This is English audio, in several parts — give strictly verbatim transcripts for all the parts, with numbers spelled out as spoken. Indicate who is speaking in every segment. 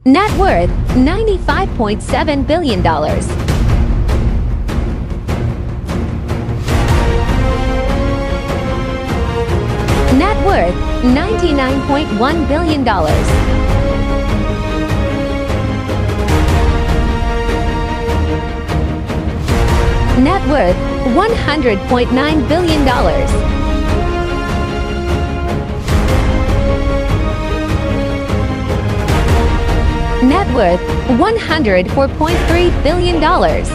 Speaker 1: Net worth ninety-five point seven billion dollars. Net worth ninety-nine point one billion dollars. Net worth one hundred point nine billion dollars. Net worth one hundred four point three billion dollars.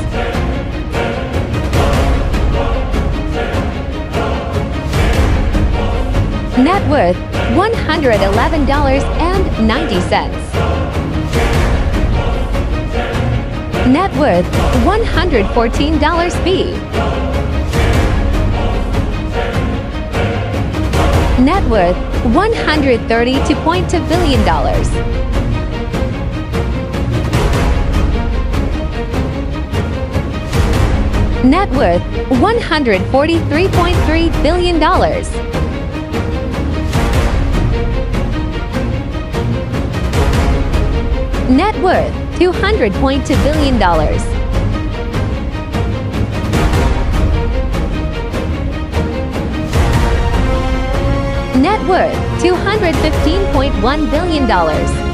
Speaker 1: Net worth one hundred eleven dollars and ninety cents. Net worth one hundred fourteen dollars B. Net worth one hundred thirty-two point two billion dollars. Net worth one hundred forty-three point three billion dollars. Net worth two hundred point two billion dollars. Net worth two hundred fifteen point one billion dollars.